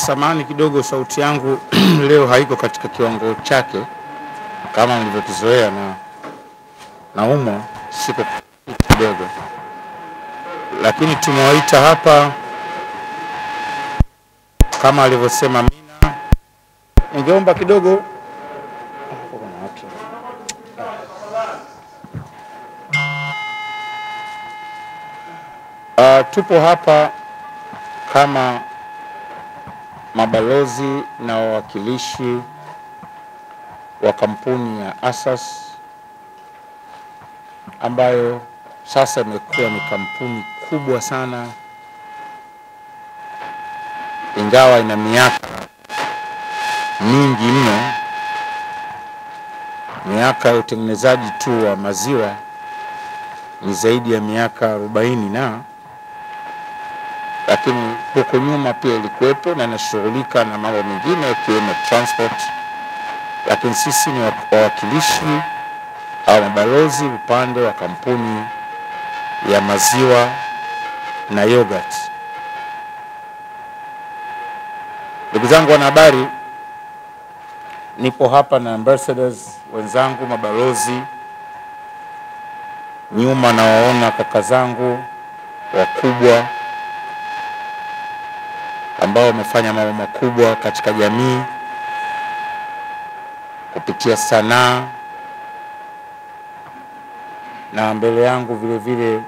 samani kidogo, sauti yangu leo haiko katika kiwango chake kama nilivyokizoea, na naumwa, siko kidogo, lakini tumewaita hapa kama alivyosema Mina. Ningeomba kidogo tupo hapa kama mabalozi na wawakilishi wa kampuni ya Asas ambayo sasa imekuwa ni kampuni kubwa sana, ingawa ina miaka mingi mno, miaka ya utengenezaji tu wa maziwa ni zaidi ya miaka 40 lakini huko nyuma pia ilikuwepo na inashughulika na mambo mengine ikiwemo transport. Lakini sisi ni wawakilishi au mabalozi upande wa kampuni ya maziwa na yogurt. Ndugu zangu wanahabari, nipo hapa na ambassadors wenzangu, mabalozi. Nyuma nawaona kaka zangu wakubwa ambao wamefanya mambo makubwa katika jamii kupitia sanaa, na mbele yangu vile vile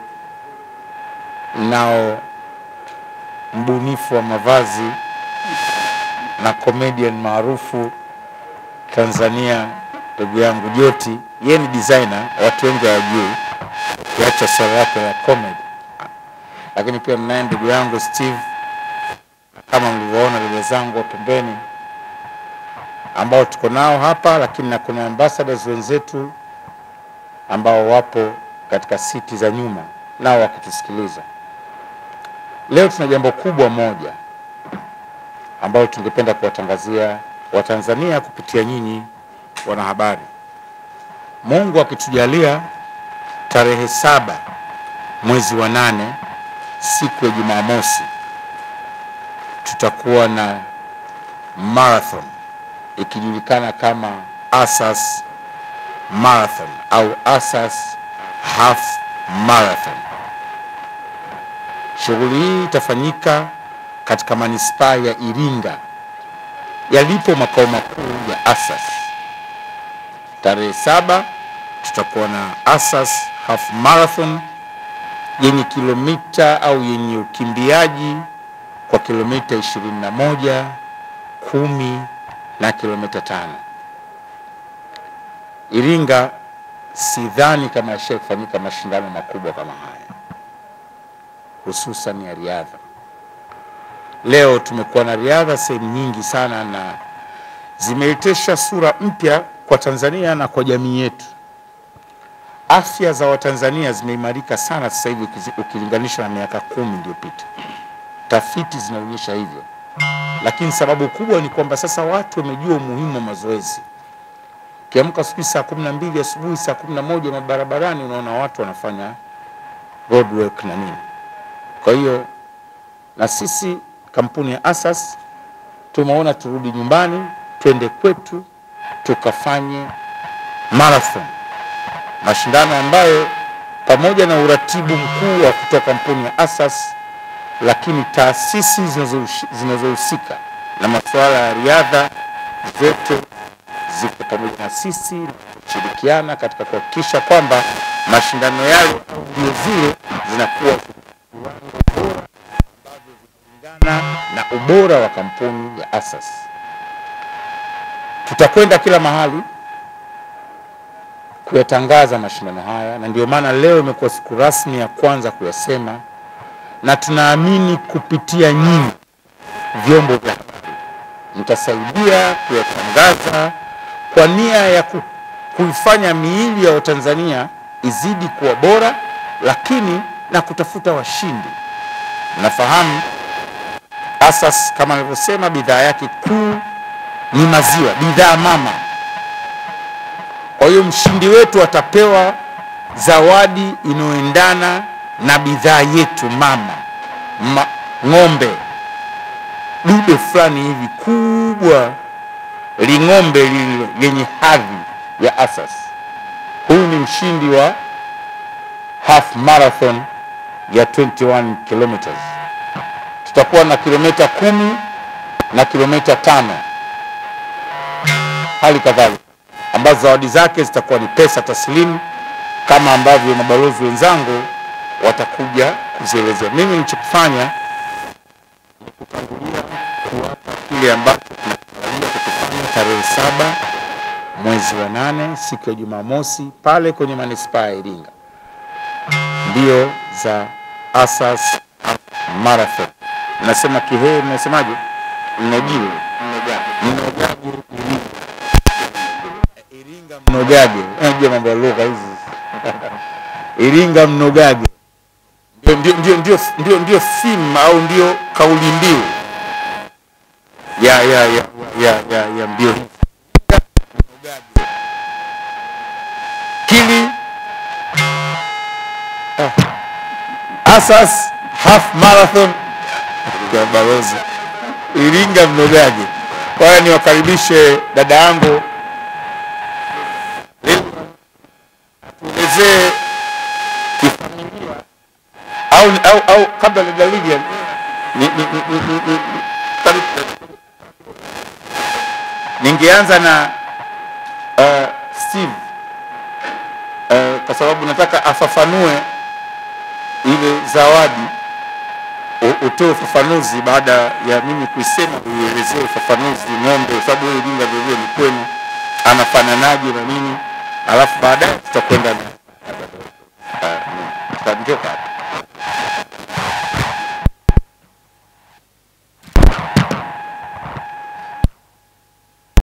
nao mbunifu wa mavazi na comedian maarufu Tanzania, ndugu yangu Joti. Yeye ni designer, watu wengi hawajui, kiacha swala yake ya comedy. Lakini pia mnaye ndugu yangu Steve, kama mlivyoona dada zangu wa pembeni ambao tuko nao hapa, lakini na kuna ambassadors wenzetu ambao wapo katika siti za nyuma nao wakitusikiliza. Leo tuna jambo kubwa moja ambao tungependa kuwatangazia Watanzania kupitia nyinyi wanahabari. Mungu akitujalia, tarehe 7 mwezi wa 8 siku ya Jumamosi tutakuwa na marathon ikijulikana kama Asas Marathon au Asas Half Marathon. Shughuli hii itafanyika katika manispaa ya Iringa yalipo makao makuu ya Asas. Tarehe 7 tutakuwa na Asas Half Marathon yenye kilomita au yenye ukimbiaji kwa kilomita 21, 10 na kilomita 5. Iringa sidhani kama yashafanyika mashindano makubwa kama haya, hususan ya riadha. Leo tumekuwa na riadha sehemu nyingi sana na zimeletesha sura mpya kwa Tanzania na kwa jamii yetu. Afya za Watanzania zimeimarika sana sasa hivi ukilinganisha na miaka 10 iliyopita. Tafiti zinaonyesha hivyo. Lakini sababu kubwa ni kwamba sasa watu wamejua umuhimu wa mazoezi. Kiamka asubuhi saa 12 asubuhi, saa 11 mabarabarani unaona watu wanafanya road work na nini. Kwa hiyo na sisi kampuni ya Asas tumeona turudi nyumbani, twende kwetu tukafanye marathon. Mashindano ambayo pamoja na uratibu mkuu wa kutoka kampuni ya Asas, lakini taasisi zinazohusika na masuala ya riadha zote ziko pamoja na sisi, kushirikiana katika kuhakikisha kwamba mashindano yale ndio zile zinakuwa bora ambavyo vinalingana na ubora wa kampuni ya Asas. Tutakwenda kila mahali kuyatangaza mashindano haya, na ndio maana leo imekuwa siku rasmi ya kwanza kuyasema, na tunaamini kupitia nyinyi vyombo vya habari mtasaidia kuyatangaza kwa nia ya kuifanya miili ya Watanzania izidi kuwa bora, lakini na kutafuta washindi. Mnafahamu Asas kama nilivyosema, bidhaa yake kuu ni maziwa, bidhaa mama. Kwa hiyo mshindi wetu atapewa zawadi inayoendana na bidhaa yetu mama, ng'ombe. dude fulani hivi kubwa, ling'ombe lenye hadhi ya asas. Huyu ni mshindi wa half marathon ya 21 kilometers. Tutakuwa na kilomita 10 na kilomita 5 hali kadhalika, ambazo zawadi zake zitakuwa ni pesa taslimu, kama ambavyo mabalozi wenzangu watakuja kuzielezea. Mimi nilichokifanya ni kutangulia kuwapa kile ambacho tunatarajia kukifanya tarehe 7 mwezi wa 8 siku ya Jumamosi pale kwenye manispaa ya Iringa, mbio za asas marathon. Nasema Kihehe, mnasemaje? Mnogage Iringa, mnogage. Unajua mambo ya lugha hizi. Iringa mnogage ndio theme au ndio kauli mbiu ya mbio hizi. Kili asas half marathon kwa balozi Iringa mnogage. Kwa hiyo niwakaribishe dada yangu tuelezee kifamilia au kabla ya dalili ningeanza na Steve kwa sababu nataka afafanue ile zawadi, utoe ufafanuzi baada ya mimi kuisema, uelezee ufafanuzi ng'ombe, kwa sababu hiyo Iringa vile ni kwenu, anafananaje na nini, alafu baadaye tutakwenda na